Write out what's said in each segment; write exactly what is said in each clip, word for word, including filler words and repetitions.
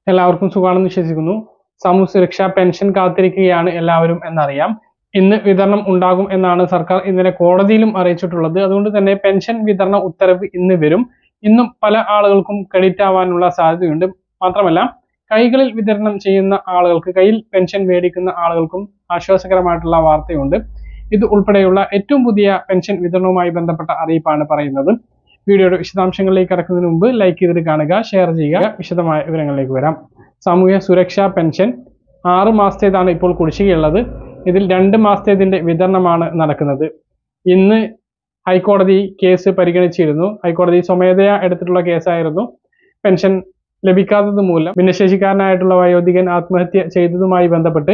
എല്ലാവർക്കും സുഖാണെന്ന് വിശ്വസിക്കുന്നു. സാമൂഹ്യ സുരക്ഷാ പെൻഷൻ കാത്തിരിക്കുകയാണ് എല്ലാവരും എന്നറിയാം. ഇന്ന് വിതരണം ഉണ്ടാകും എന്നാണ് സർക്കാർ ഇന്നലെ കോടതിയിലും അറിയിച്ചിട്ടുള്ളത്. അതുകൊണ്ട് തന്നെ പെൻഷൻ വിതരണ ഉത്തരവ് ഇന്ന് വരും. ഇന്നും പല ആളുകൾക്കും ക്രെഡിറ്റ് ആവാനുള്ള സാധ്യതയുണ്ട്. മാത്രമല്ല, കൈകളിൽ വിതരണം ചെയ്യുന്ന ആളുകൾക്ക്, കയ്യിൽ പെൻഷൻ മേടിക്കുന്ന ആളുകൾക്കും ആശ്വാസകരമായിട്ടുള്ള വാർത്തയുണ്ട്. ഇത് ഉൾപ്പെടെയുള്ള ഏറ്റവും പുതിയ പെൻഷൻ വിതരണവുമായി ബന്ധപ്പെട്ട അറിയിപ്പാണ് പറയുന്നത്. വീഡിയോയുടെ വിശദാംശങ്ങളിലേക്ക് കടക്കുന്നതിന് മുമ്പ് ലൈക്ക് ചെയ്തിട്ട് കാണുക, ഷെയർ ചെയ്യുക. വിശദമായ വിവരങ്ങളിലേക്ക് വരാം. സാമൂഹ്യ സുരക്ഷാ പെൻഷൻ ആറ് മാസത്തേതാണ് ഇപ്പോൾ കുടിശ്ശികയുള്ളത്. ഇതിൽ രണ്ട് മാസത്തേതിന്റെ വിതരണമാണ് നടക്കുന്നത്. ഇന്ന് ഹൈക്കോടതി കേസ് പരിഗണിച്ചിരുന്നു. ഹൈക്കോടതി സ്വമേധയാ എടുത്തിട്ടുള്ള കേസായിരുന്നു. പെൻഷൻ ലഭിക്കാത്തത് മൂലം ഭിന്നശേഷിക്കാരനായിട്ടുള്ള വയോധികൻ ആത്മഹത്യ ചെയ്തതുമായി ബന്ധപ്പെട്ട്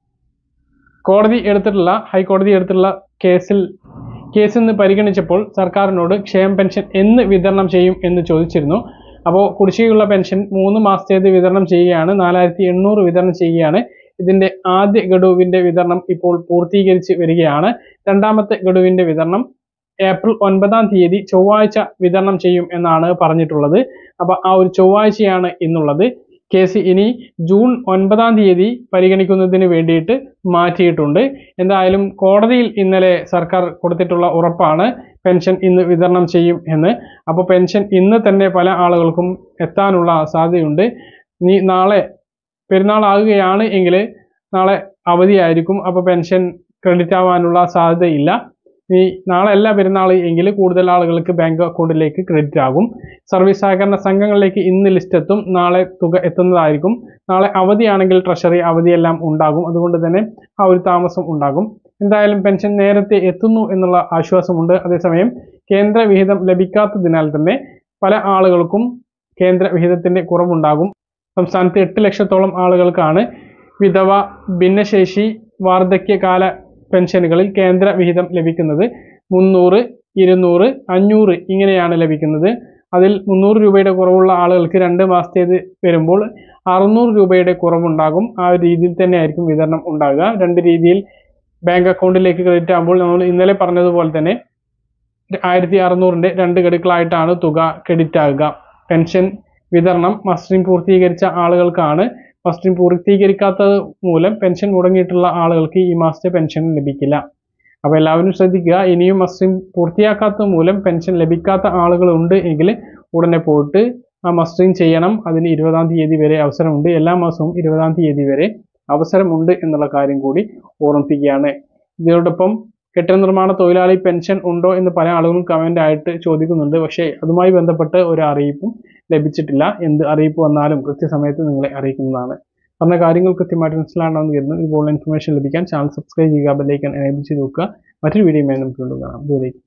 കോടതി എടുത്തിട്ടുള്ള ഹൈക്കോടതി എടുത്തിട്ടുള്ള കേസിൽ കേസ് ഇന്ന് പരിഗണിച്ചപ്പോൾ സർക്കാരിനോട് ക്ഷേമ പെൻഷൻ എന്ന് വിതരണം ചെയ്യും എന്ന് ചോദിച്ചിരുന്നു. അപ്പോൾ കുടിശ്ശികയുള്ള പെൻഷൻ മൂന്ന് മാസത്തേത് വിതരണം ചെയ്യുകയാണ്. നാലായിരത്തി എണ്ണൂറ് വിതരണം ചെയ്യുകയാണ്. ഇതിന്റെ ആദ്യ ഗഡുവിന്റെ വിതരണം ഇപ്പോൾ പൂർത്തീകരിച്ച് വരികയാണ്. രണ്ടാമത്തെ ഗഡുവിന്റെ വിതരണം ഏപ്രിൽ ഒൻപതാം തീയതി ചൊവ്വാഴ്ച വിതരണം ചെയ്യും എന്നാണ് പറഞ്ഞിട്ടുള്ളത്. അപ്പൊ ആ ഒരു ചൊവ്വാഴ്ചയാണ് ഇന്നുള്ളത്. കേസ് ഇനി ജൂൺ ഒൻപതാം തീയതി പരിഗണിക്കുന്നതിന് വേണ്ടിയിട്ട് മാറ്റിയിട്ടുണ്ട്. എന്തായാലും കോടതിയിൽ ഇന്നലെ സർക്കാർ കൊടുത്തിട്ടുള്ള ഉറപ്പാണ് പെൻഷൻ ഇന്ന് വിതരണം ചെയ്യും എന്ന്. അപ്പോൾ പെൻഷൻ ഇന്ന് തന്നെ പല ആളുകൾക്കും എത്താനുള്ള സാധ്യതയുണ്ട്. നീ നാളെ പെരുന്നാൾ ആകുകയാണ് എങ്കിൽ നാളെ അവധിയായിരിക്കും. അപ്പോൾ പെൻഷൻ ക്രെഡിറ്റ് ആവാനുള്ള സാധ്യതയില്ല. ഈ നാളെ അല്ല പെരുന്നാൾ എങ്കിൽ കൂടുതൽ ആളുകൾക്ക് ബാങ്ക് അക്കൗണ്ടിലേക്ക് ക്രെഡിറ്റ് ആകും. സർവീസ് സഹകരണ സംഘങ്ങളിലേക്ക് ഇന്ന് ലിസ്റ്റ് എത്തും. നാളെ തുക എത്തുന്നതായിരിക്കും. നാളെ അവധിയാണെങ്കിൽ ട്രഷറി അവധിയെല്ലാം ഉണ്ടാകും. അതുകൊണ്ട് തന്നെ ആ ഒരു താമസം ഉണ്ടാകും. എന്തായാലും പെൻഷൻ നേരത്തെ എത്തുന്നു എന്നുള്ള ആശ്വാസമുണ്ട്. അതേസമയം കേന്ദ്ര വിഹിതം ലഭിക്കാത്തതിനാൽ തന്നെ പല ആളുകൾക്കും കേന്ദ്ര വിഹിതത്തിന്റെ കുറവുണ്ടാകും. സംസ്ഥാനത്ത് എട്ട് ലക്ഷത്തോളം ആളുകൾക്കാണ് വിധവ, ഭിന്നശേഷി, വാർദ്ധക്യകാല പെൻഷനുകളിൽ കേന്ദ്ര വിഹിതം ലഭിക്കുന്നത്. മുന്നൂറ്, ഇരുന്നൂറ്, അഞ്ഞൂറ് ഇങ്ങനെയാണ് ലഭിക്കുന്നത്. അതിൽ മുന്നൂറ് രൂപയുടെ കുറവുള്ള ആളുകൾക്ക് രണ്ട് മാസത്തേത് വരുമ്പോൾ അറുന്നൂറ് രൂപയുടെ കുറവുണ്ടാകും. ആ ഒരു രീതിയിൽ തന്നെ ആയിരിക്കും വിതരണം ഉണ്ടാകുക. രണ്ട് രീതിയിൽ ബാങ്ക് അക്കൗണ്ടിലേക്ക് ക്രെഡിറ്റ് ആകുമ്പോൾ നമ്മൾ ഇന്നലെ പറഞ്ഞതുപോലെ തന്നെ ആയിരത്തി അറുന്നൂറിന്റെ രണ്ട് ഗഡുക്കളായിട്ടാണ് തുക ക്രെഡിറ്റ് ആകുക. പെൻഷൻ വിതരണം മസ്റ്ററിംഗ് പൂർത്തീകരിച്ച ആളുകൾക്കാണ്. മസ്റ്ററിംഗ് പൂർത്തീകരിക്കാത്തത് മൂലം പെൻഷൻ മുടങ്ങിയിട്ടുള്ള ആളുകൾക്ക് ഈ മാസത്തെ പെൻഷൻ ലഭിക്കില്ല. അപ്പോൾ എല്ലാവരും ശ്രദ്ധിക്കുക. ഇനിയും മസ്റ്ററിംഗ് പൂർത്തിയാക്കാത്തത് മൂലം പെൻഷൻ ലഭിക്കാത്ത ആളുകളുണ്ട് എങ്കിൽ ഉടനെ പോയിട്ട് ആ മസ്റ്ററിംഗ് ചെയ്യണം. അതിന് ഇരുപതാം തീയതി വരെ അവസരമുണ്ട്. എല്ലാ മാസവും ഇരുപതാം തീയതി വരെ അവസരമുണ്ട് എന്നുള്ള കാര്യം കൂടി ഓർമ്മിപ്പിക്കുകയാണ്. ഇതിനോടൊപ്പം കെട്ടിട നിർമ്മാണ തൊഴിലാളി പെൻഷൻ ഉണ്ടോ എന്ന് പല ആളുകളും കമന്റ് ആയിട്ട് ചോദിക്കുന്നുണ്ട്. പക്ഷേ അതുമായി ബന്ധപ്പെട്ട് ഒരു അറിയിപ്പും ലഭിച്ചിട്ടില്ല. എന്ത് അറിയിപ്പ് വന്നാലും കൃത്യസമയത്ത് നിങ്ങളെ അറിയിക്കുന്നതാണ്. പറഞ്ഞ കാര്യങ്ങൾ കൃത്യമായിട്ട് മനസ്സിലാണെന്ന് കരുതുന്നു. ഇതുപോലുള്ള ഇൻഫർമേഷൻ ലഭിക്കാൻ ചാനൽ സബ്സ്ക്രൈബ് ചെയ്യുക, ബെൽ ഐക്കൺ എനേബിൾ ചെയ്ത് നോക്കുക. മറ്റൊരു വീഡിയോയുമായി നമുക്ക് വീണ്ടും കാണാം. ദൂരേക്ക്